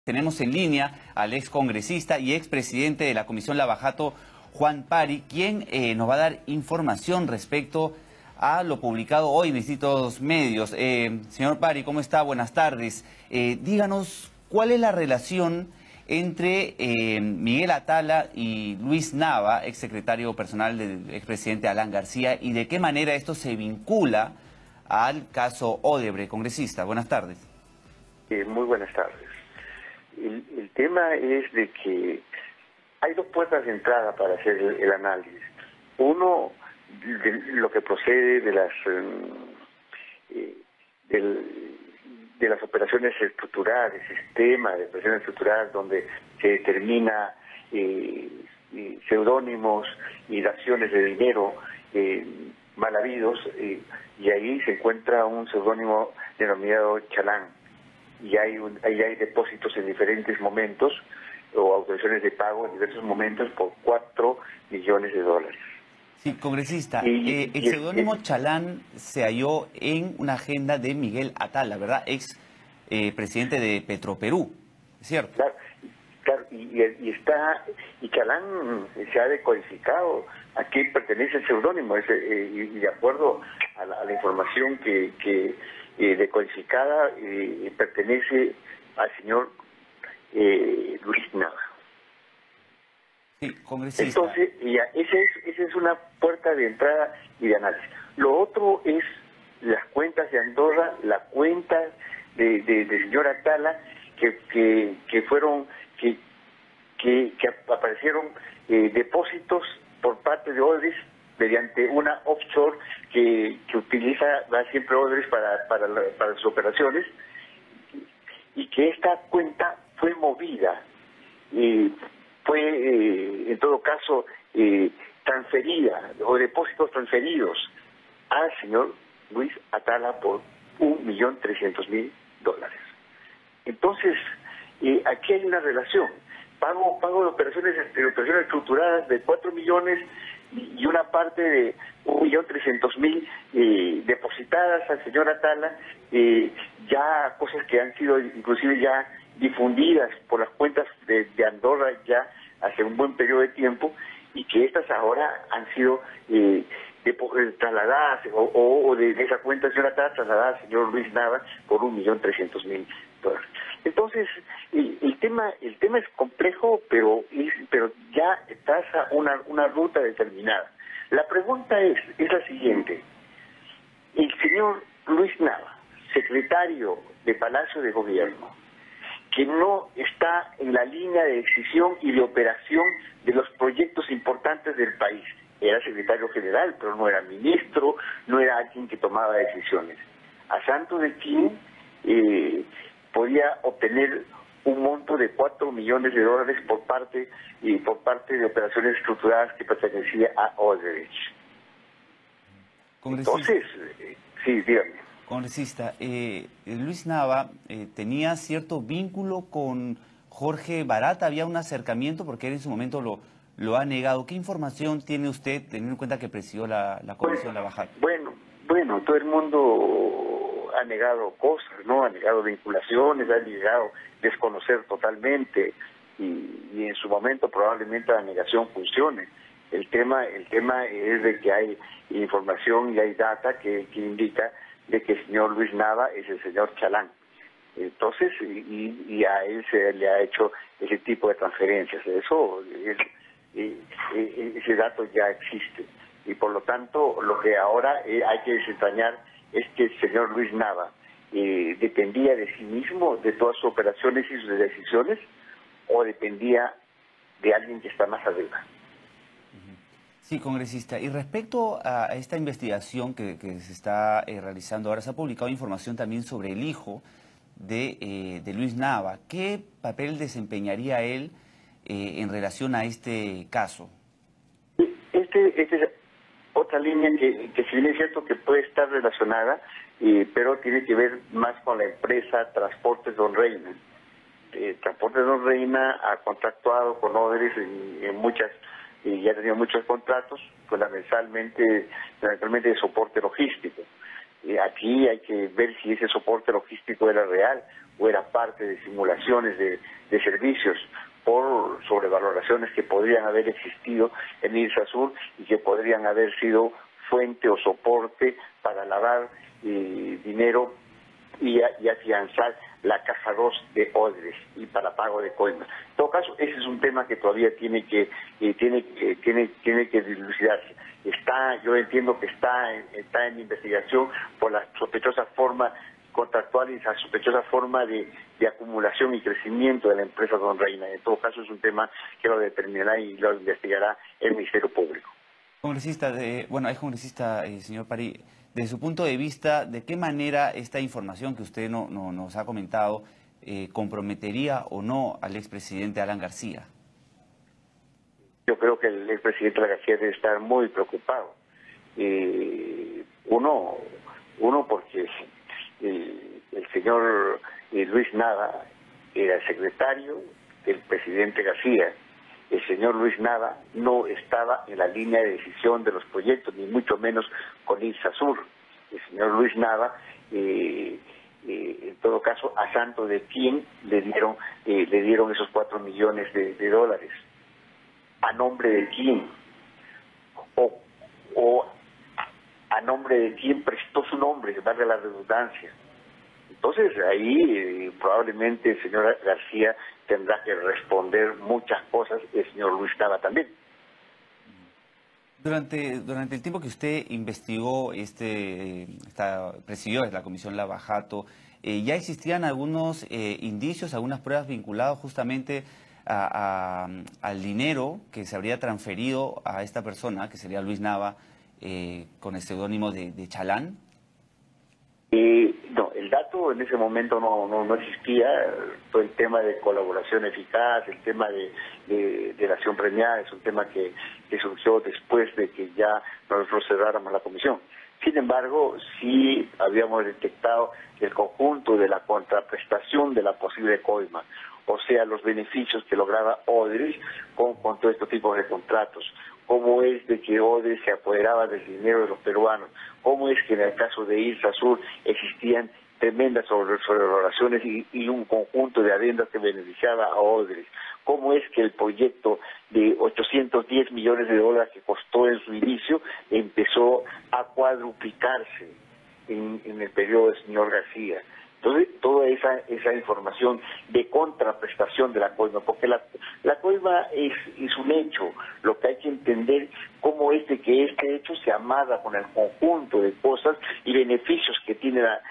Tenemos en línea al excongresista y expresidente de la Comisión Lavajato, Juan Pari, quien nos va a dar información respecto a lo publicado hoy en distintos medios. Señor Pari, ¿cómo está? Buenas tardes. Díganos, ¿cuál es la relación entre Miguel Atala y Luis Nava, exsecretario personal del expresidente Alan García, y de qué manera esto se vincula al caso Odebrecht, congresista? Buenas tardes. Muy buenas tardes. El tema es de que hay dos puertas de entrada para hacer el análisis. Uno, de lo que procede de las operaciones estructurales, sistema de operaciones estructurales, donde se determina seudónimos y daciones de dinero mal habidos, y ahí se encuentra un seudónimo denominado Chalán. Y ahí hay depósitos en diferentes momentos o autorizaciones de pago en diversos momentos por $4 millones. Sí, congresista, el seudónimo Chalán se halló en una agenda de Miguel Atala, ¿verdad? Ex presidente de Petroperú, ¿es cierto? Claro, y Chalán se ha decodificado a qué pertenece el seudónimo, y de acuerdo a la información que decodificada pertenece al señor Luis Nava. Sí, congresista. Entonces, esa es una puerta de entrada y de análisis. Lo otro es las cuentas de Andorra, la cuenta del señor Atala, que aparecieron depósitos por parte de Odebrecht mediante una offshore que va siempre Odebrecht para sus operaciones, y que esta cuenta fue movida, fue en todo caso transferida, o depósitos transferidos al señor Luis Atala por $1.300.000. Entonces, aquí hay una relación. Pago de operaciones estructuradas de 4 millones y una parte de 1.300.000 depositadas al señor Atala, ya cosas que han sido inclusive ya difundidas por las cuentas de Andorra ya hace un buen periodo de tiempo, y que estas ahora han sido trasladadas o de esa cuenta del señor Atala trasladadas al señor Luis Nava por $1.300.000. Entonces, el tema es complejo, pero ya traza una ruta determinada. La pregunta es la siguiente. El señor Luis Nava, secretario de Palacio de Gobierno, que no está en la línea de decisión y de operación de los proyectos importantes del país, era secretario general, pero no era ministro, no era alguien que tomaba decisiones. A santo de quién podía obtener un monto de $4 millones por parte de operaciones estructuradas que pertenecía a Odebrecht. Entonces, sí, dígame. Congresista, Luis Nava tenía cierto vínculo con Jorge Barata, había un acercamiento porque él en su momento lo ha negado. ¿Qué información tiene usted, teniendo en cuenta que presidió la Comisión Lavajato? Bueno, todo el mundo ha negado cosas, ¿no? Ha negado vinculaciones, ha negado desconocer totalmente, y en su momento probablemente la negación funcione. El tema es de que hay información y hay data que indica de que el señor Luis Nava es el señor Chalán. Entonces, y a él se le ha hecho ese tipo de transferencias. Ese dato ya existe. Y por lo tanto, lo que ahora hay que desentrañar es que el señor Luis Nava dependía de sí mismo, de todas sus operaciones y sus decisiones, o dependía de alguien que está más arriba. Sí, congresista. Y respecto a esta investigación que se está realizando ahora, se ha publicado información también sobre el hijo de Luis Nava. ¿Qué papel desempeñaría él en relación a este caso? Esta es otra línea que si bien es cierto que puede estar relacionada, pero tiene que ver más con la empresa Transportes Don Reina. Transportes Don Reina ha contractuado con Odebrecht en muchas, y ya ha tenido muchos contratos, fundamentalmente de soporte logístico. Aquí hay que ver si ese soporte logístico era real o era parte de simulaciones de servicios por sobrevaloraciones que podrían haber existido en IRSASUR y que podrían haber sido fuente o soporte para lavar dinero y afianzar la caja 2 de Odebrecht y para pago de coimas. En todo caso, ese es un tema que todavía tiene que dilucidarse. Yo entiendo que está en investigación por la sospechosa forma contractual y esa sospechosa forma de acumulación y crecimiento de la empresa Don Reina. En todo caso, es un tema que lo determinará y lo investigará el Ministerio Público. Congresista, señor Pari, desde su punto de vista, ¿de qué manera esta información que usted nos ha comentado comprometería o no al expresidente Alan García? Yo creo que el expresidente Alan García debe estar muy preocupado. Uno porque el señor Luis Nava era el secretario del presidente García. El señor Luis Nava no estaba en la línea de decisión de los proyectos, ni mucho menos con IRSASUR. El señor Luis Nava, en todo caso, a santo de quién le dieron esos 4 millones de dólares. ¿A nombre de quién? O a nombre de quién prestó su nombre, valga la redundancia. Entonces ahí probablemente el señor García tendrá que responder muchas cosas, y el señor Luis Nava también. Durante el tiempo que usted investigó, presidió la Comisión Lavajato, ¿ya existían algunos indicios, algunas pruebas vinculadas justamente al dinero que se habría transferido a esta persona, que sería Luis Nava, con el seudónimo de Chalán? No, el dato en ese momento no existía. Todo el tema de colaboración eficaz, el tema de la acción premiada es un tema que surgió después de que ya nosotros cerráramos la comisión. Sin embargo, sí habíamos detectado el conjunto de la contraprestación de la posible coima, o sea, los beneficios que lograba Odebrecht con todo este tipo de contratos. Cómo es de que Odebrecht se apoderaba del dinero de los peruanos, cómo es que en el caso de IRSASUR existían tremendas sobrevaloraciones y un conjunto de adendas que beneficiaba a Odebrecht, cómo es que el proyecto de 810 millones de dólares que costó en su inicio empezó a cuadruplicarse en el periodo del señor García. Entonces, toda esa información de contraprestación de la coima, porque la coima es un hecho, lo que hay que entender cómo es de que este hecho se amarra con el conjunto de cosas y beneficios que tiene la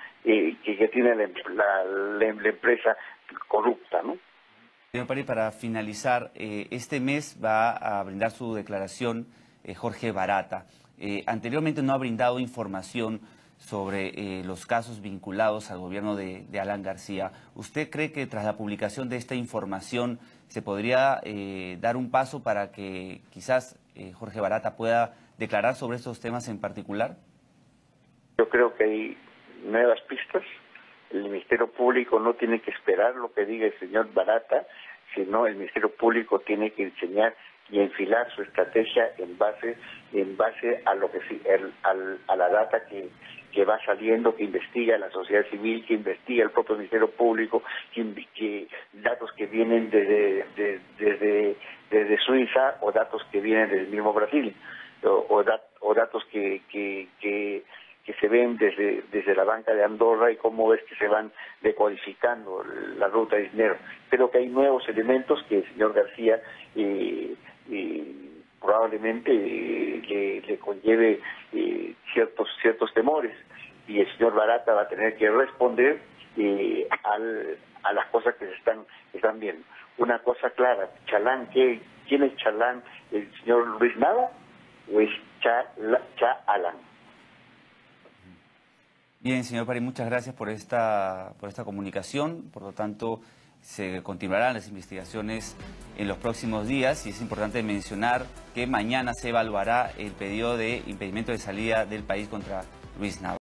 empresa corrupta, ¿no? Señor Pari, para finalizar, este mes va a brindar su declaración Jorge Barata. Anteriormente no ha brindado información sobre los casos vinculados al gobierno de Alan García. ¿Usted cree que tras la publicación de esta información se podría dar un paso para que quizás Jorge Barata pueda declarar sobre estos temas en particular? Yo creo que hay nuevas pistas. El Ministerio Público no tiene que esperar lo que diga el señor Barata, sino el Ministerio Público tiene que enseñar y enfilar su estrategia en base a lo que a la data que va saliendo, que investiga la sociedad civil, que investiga el propio Ministerio Público, que datos que vienen desde Suiza o datos que vienen del mismo Brasil o datos que se ven desde la banca de Andorra y cómo es que se van decodificando la ruta de dinero. Creo que hay nuevos elementos que el señor García probablemente le conlleve ciertos temores, y el señor Barata va a tener que responder a las cosas que se están viendo. Una cosa clara, Chalán, ¿quién es Chalán? ¿El señor Luis Nava o es Chalán? Bien, señor Pari, muchas gracias por esta comunicación. Por lo tanto, se continuarán las investigaciones en los próximos días y es importante mencionar que mañana se evaluará el pedido de impedimento de salida del país contra Luis Nava.